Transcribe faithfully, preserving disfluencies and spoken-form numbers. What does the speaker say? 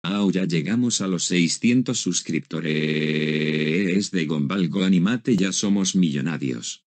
Au, ya llegamos a los seiscientos suscriptores de Gonvalgo Animate, ya somos millonarios.